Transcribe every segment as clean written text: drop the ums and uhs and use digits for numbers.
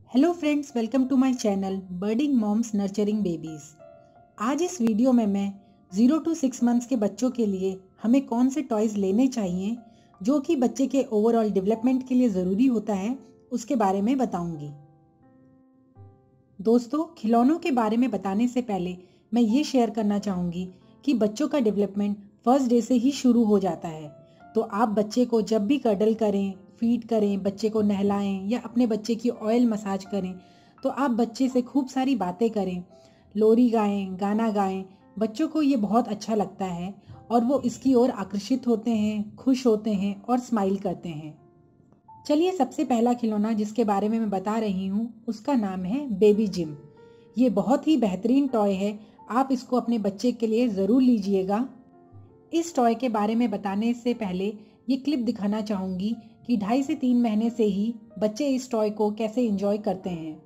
Hello friends, welcome to my channel birthing moms nurturing babies. आज इस video में मैं 0 to 6 मंथ्स के बच्चों के लिए हमें कौन से टॉयज लेने चाहिए जो कि बच्चे के ओवरऑल डेवलपमेंट के लिए ज़रूरी होता है, उसके बारे में बताऊंगी। दोस्तों, खिलौनों के बारे में बताने से पहले मैं ये शेयर करना चाहूँगी कि बच्चों का डेवलपमेंट फर्स्ट डे से ही शुरू हो जाता है। तो आप बच्चे को जब भी कडल करें, फीड करें, बच्चे को नहलाएं या अपने बच्चे की ऑयल मसाज करें, तो आप बच्चे से खूब सारी बातें करें, लोरी गाएं, गाना गाएं। बच्चों को ये बहुत अच्छा लगता है और वो इसकी ओर आकर्षित होते हैं, खुश होते हैं और स्माइल करते हैं। चलिए, सबसे पहला खिलौना जिसके बारे में मैं बता रही हूँ उसका नाम है बेबी जिम। ये बहुत ही बेहतरीन टॉय है, आप इसको अपने बच्चे के लिए ज़रूर लीजिएगा। इस टॉय के बारे में बताने से पहले ये क्लिप दिखाना चाहूँगी कि 2.5 से 3 महीने से ही बच्चे इस टॉय को कैसे एंजॉय करते हैं।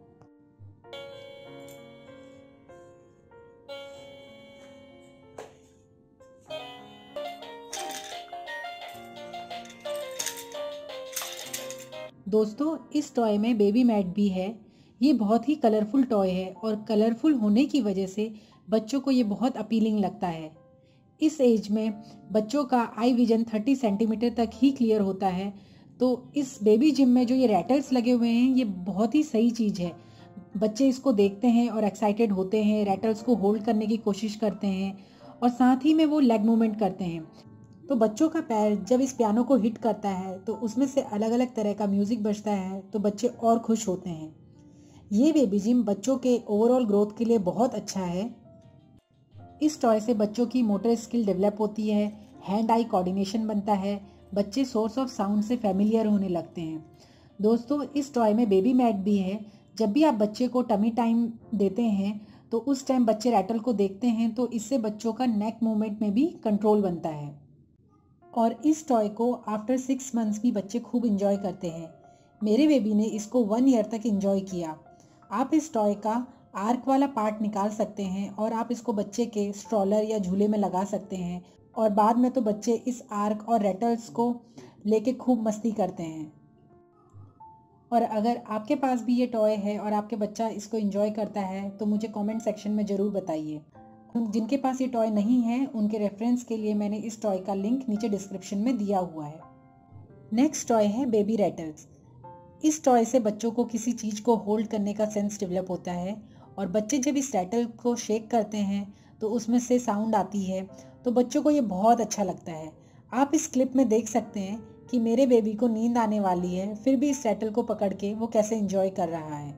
दोस्तों, इस टॉय में बेबी मैट भी है। ये बहुत ही कलरफुल टॉय है और कलरफुल होने की वजह से बच्चों को ये बहुत अपीलिंग लगता है। इस एज में बच्चों का आई विजन 30 सेंटीमीटर तक ही क्लियर होता है। तो इस बेबी जिम में जो ये रैटल्स लगे हुए हैं, ये बहुत ही सही चीज़ है। बच्चे इसको देखते हैं और एक्साइटेड होते हैं, रैटल्स को होल्ड करने की कोशिश करते हैं और साथ ही में वो लेग मूवमेंट करते हैं। तो बच्चों का पैर जब इस पियानो को हिट करता है तो उसमें से अलग अलग तरह का म्यूजिक बजता है, तो बच्चे और खुश होते हैं। ये बेबी जिम बच्चों के ओवरऑल ग्रोथ के लिए बहुत अच्छा है। इस टॉय से बच्चों की मोटर स्किल डेवलप होती है, हैंड आई कोऑर्डिनेशन बनता है, बच्चे सोर्स ऑफ साउंड से फेमिलियर होने लगते हैं। दोस्तों, इस टॉय में बेबी मैट भी है। जब भी आप बच्चे को टमी टाइम देते हैं तो उस टाइम बच्चे रैटल को देखते हैं, तो इससे बच्चों का नेक मूवमेंट में भी कंट्रोल बनता है। और इस टॉय को आफ्टर 6 मंथ्स भी बच्चे खूब इंजॉय करते हैं। मेरे बेबी ने इसको 1 ईयर तक इंजॉय किया। आप इस टॉय का आर्क वाला पार्ट निकाल सकते हैं और आप इसको बच्चे के स्ट्रॉलर या झूले में लगा सकते हैं और बाद में तो बच्चे इस आर्क और रेटल्स को लेके खूब मस्ती करते हैं। और अगर आपके पास भी ये टॉय है और आपके बच्चा इसको एंजॉय करता है तो मुझे कमेंट सेक्शन में ज़रूर बताइए। जिनके पास ये टॉय नहीं है उनके रेफरेंस के लिए मैंने इस टॉय का लिंक नीचे डिस्क्रिप्शन में दिया हुआ है। नेक्स्ट टॉय है बेबी रैटल्स। इस टॉय से बच्चों को किसी चीज़ को होल्ड करने का सेंस डेवलप होता है और बच्चे जब इस रैटल को शेक करते हैं तो उसमें से साउंड आती है, तो बच्चों को ये बहुत अच्छा लगता है। आप इस क्लिप में देख सकते हैं कि मेरे बेबी को नींद आने वाली है, फिर भी इस रैटल को पकड़ के वो कैसे एंजॉय कर रहा है।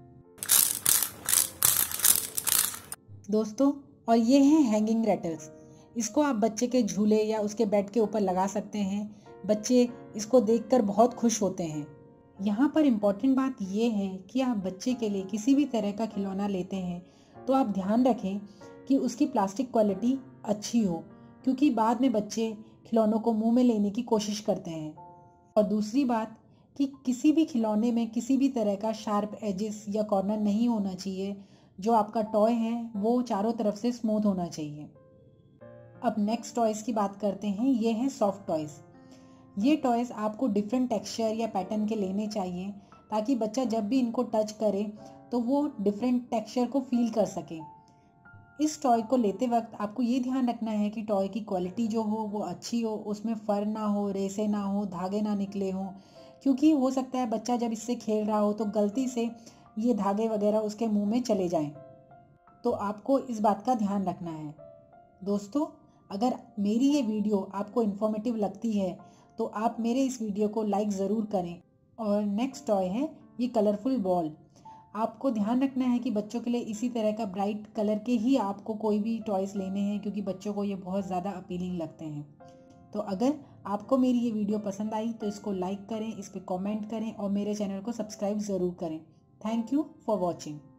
दोस्तों, और ये हैं हैंगिंग रैटल्स। इसको आप बच्चे के झूले या उसके बेड के ऊपर लगा सकते हैं। बच्चे इसको देखकर बहुत खुश होते हैं। यहाँ पर इम्पॉर्टेंट बात ये है कि आप बच्चे के लिए किसी भी तरह का खिलौना लेते हैं तो आप ध्यान रखें कि उसकी प्लास्टिक क्वालिटी अच्छी हो, क्योंकि बाद में बच्चे खिलौनों को मुंह में लेने की कोशिश करते हैं। और दूसरी बात कि किसी भी खिलौने में किसी भी तरह का शार्प एजेस या कॉर्नर नहीं होना चाहिए। जो आपका टॉय है वो चारों तरफ से स्मूथ होना चाहिए। अब नेक्स्ट टॉयज की बात करते हैं। ये है सॉफ्ट टॉयज। ये टॉयज आपको डिफरेंट टेक्सचर या पैटर्न के लेने चाहिए ताकि बच्चा जब भी इनको टच करे तो वो डिफरेंट टेक्सचर को फील कर सके। इस टॉय को लेते वक्त आपको ये ध्यान रखना है कि टॉय की क्वालिटी जो हो वो अच्छी हो, उसमें फर ना हो, रेसे ना हो, धागे ना निकले हों, क्योंकि हो सकता है बच्चा जब इससे खेल रहा हो तो गलती से ये धागे वगैरह उसके मुंह में चले जाएं। तो आपको इस बात का ध्यान रखना है। दोस्तों, अगर मेरी ये वीडियो आपको इन्फॉर्मेटिव लगती है तो आप मेरे इस वीडियो को लाइक ज़रूर करें। और नेक्स्ट टॉय है ये कलरफुल बॉल। आपको ध्यान रखना है कि बच्चों के लिए इसी तरह का ब्राइट कलर के ही आपको कोई भी टॉयज़ लेने हैं, क्योंकि बच्चों को ये बहुत ज़्यादा अपीलिंग लगते हैं। तो अगर आपको मेरी ये वीडियो पसंद आई तो इसको लाइक करें, इस पर कमेंट करें और मेरे चैनल को सब्सक्राइब ज़रूर करें। Thank you for watching.